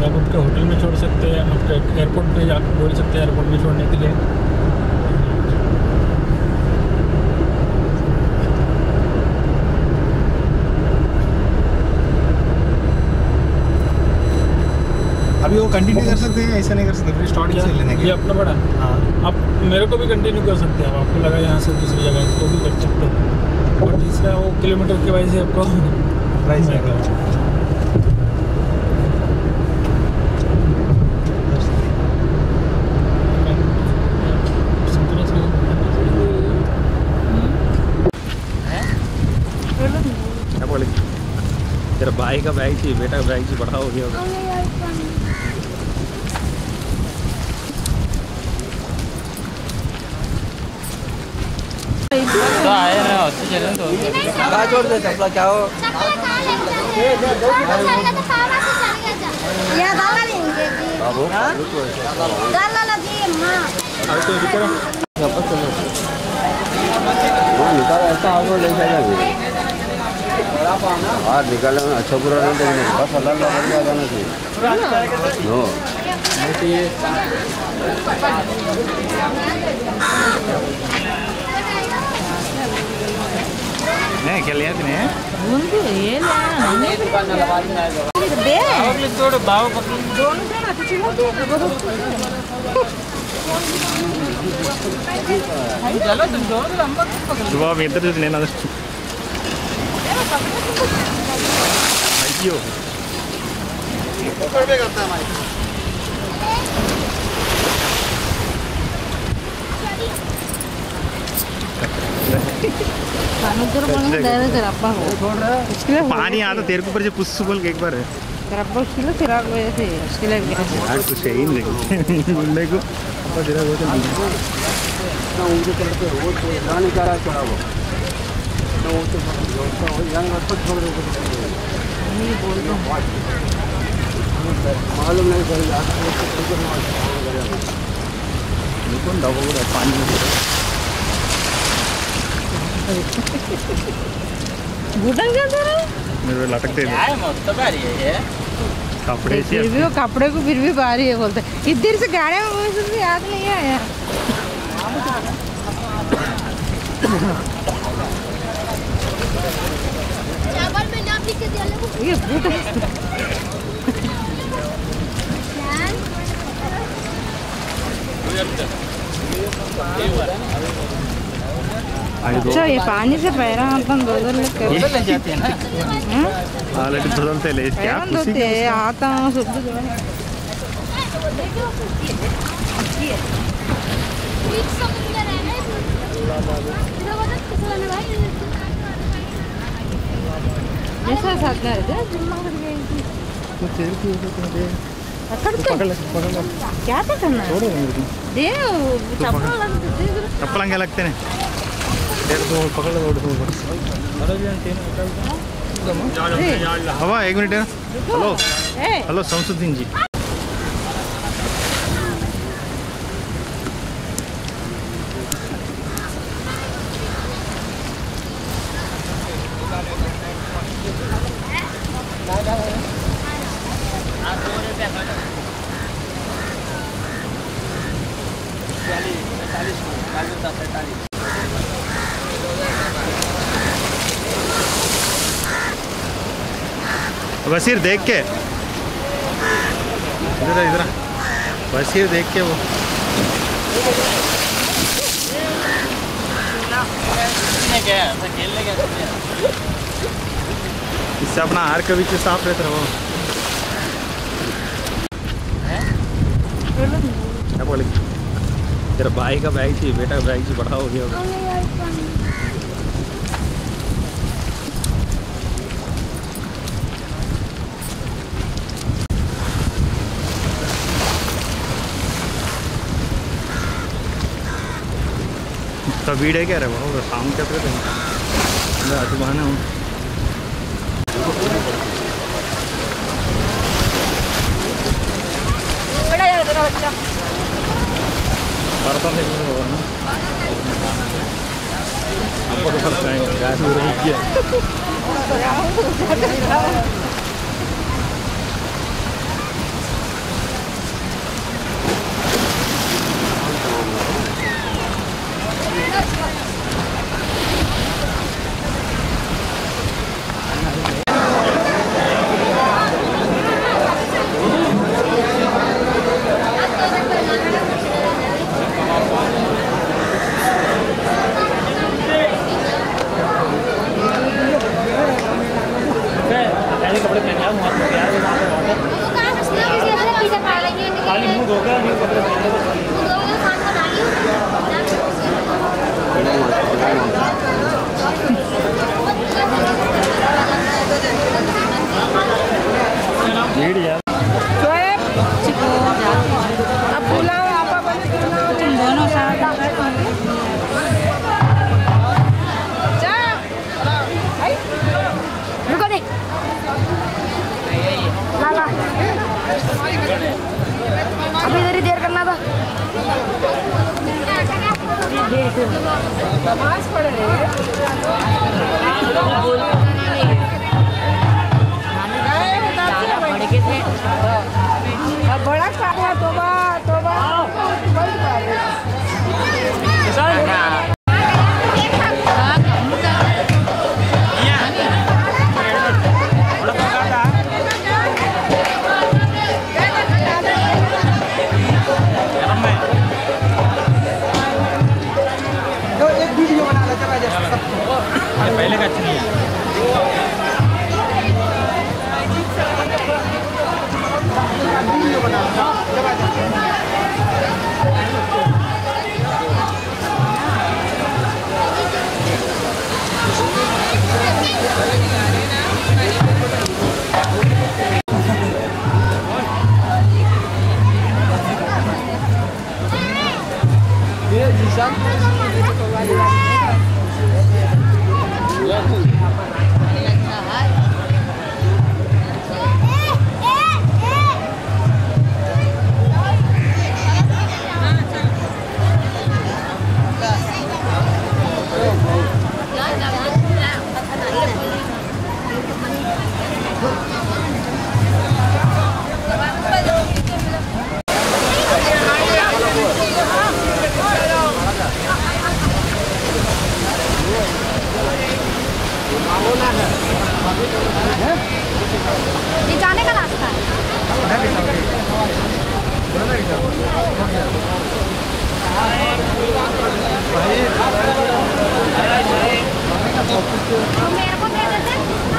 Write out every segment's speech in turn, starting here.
आप उनके होटल में छोड़ सकते हैं, आपके एयरपोर्ट पे आप बोल सकते हैं एयरपोर्ट में छोड़ने के लिए। अभी वो कंटिन्यू कर सकते हैं, ऐसा नहीं कर सकते, फिर स्टार्टिंग से लेने के ये अपना बड़ा। हाँ, आप मेरे को भी कंटिन्यू कर सकते हैं, आप आपको लगा यहाँ से दूसरी जगह तो भी कर सकते हैं, और तीसरा वो किलोमीटर की वजह से आपको प्राइस आएगा। क्या बोले तेरा भाई का बैग चाहिए, बेटा का बैग चाहिए, बड़ा हो गया होगा। आए ना अच्छी चलें तो कहाँ छोड़ दे चपला क्या हो। बाबू निकाल ऐसा आगे ले जाएगा और निकालने में अच्छा बुरा नहीं देखने, बस अल्लाह बढ़िया जाना चाहिए। नो नहीं क्या लिया तूने? బాబు ఇద్దరు చూసి నేను అయ్యో पानी आता तेरे को ऊपर से पुस्सू बोल के एक बार है कुछ है ही नहीं गुंडे को मालूम नहीं पानी मेरे लटकते कपड़े से फिर भी वो कपड़े को फिर भी भारी है बोलते इधर से गाड़ी में मुझे तो याद नहीं आया। ये अच्छा ये पानी से पैरा अपन बदल जाते हैं ना ऑलरेडी बदलते ले क्या धोते आता हूँ शुद्ध ऐसा साथ में क्या था करना दे चप्पल क्या लगते हैं हवा एक मिनट है। हेलो हेलो शमसुद्दीन जी वसीर देख के इधर इधर वसीर देख के वो इससे अपना हार कभी से साफ रहता रहो। क्या बोले तेरा भाई का बैग चाहिए, बेटा का बैग चाहिए, बड़ा हो गया होगा। तो भीड़ है क्या रे वो शाम के पे सुबह हूँ आपको तो फर्क नहीं गैस हो रही है। खाली मुंह धो गया नहीं कपड़े अब पुलाव आपा बने पुलाव तुम दोनों साथ रुको दे ला अभी इधर ही देर करना था नमाज पढ़ रहे बड़ा खाया तोबा तोबा पहले का अच्छा नहीं है। ये जाने का रास्ता है मेरे को दे देते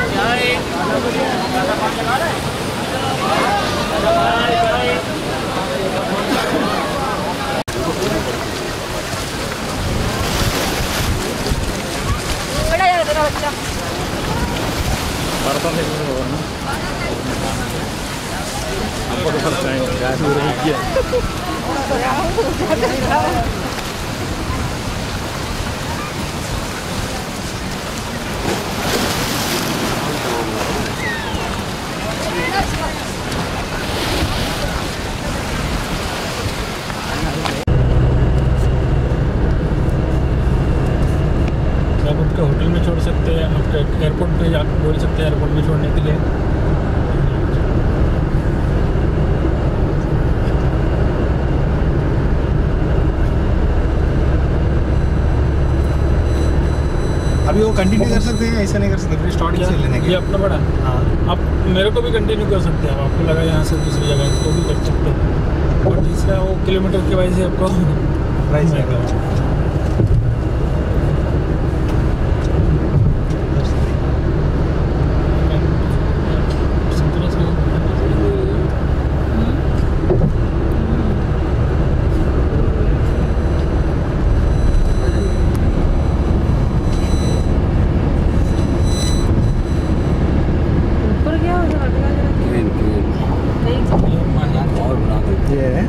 बड़ा यार तेरा बच्चा आपको तो फर्स्ट टाइम गैस हो रही है। आप आपके होटल में छोड़ सकते हैं, आपके एयरपोर्ट पे जाकर बोल सकते हैं एयरपोर्ट में छोड़ने के लिए। अभी वो कंटिन्यू कर सकते हैं, ऐसा नहीं कर सकते, फिर स्टार्टिंग से लेने ये के। अपना बड़ा हाँ आप मेरे को भी कंटिन्यू कर सकते हैं, अब आपको लगा यहाँ से दूसरी जगह तो भी कर सकते हैं, और तीसरा वो किलोमीटर की वजह से आपको प्राइस महंगा हो। ऊपर क्या हो रहा ये है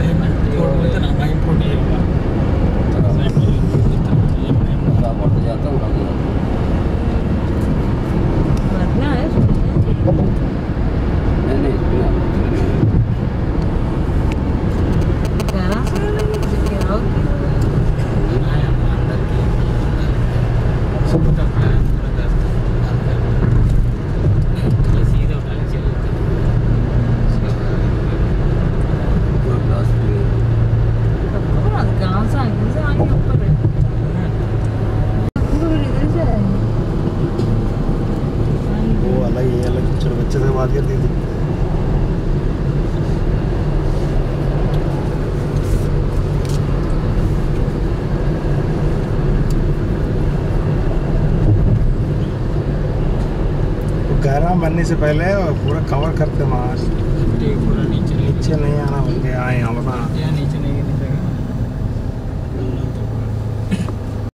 बात कर दी थी। बहराम बनने से पहले पूरा कवर करते वहाँ पूरा नीचे नीचे नहीं आना बोल के आए यहाँ बता नीचे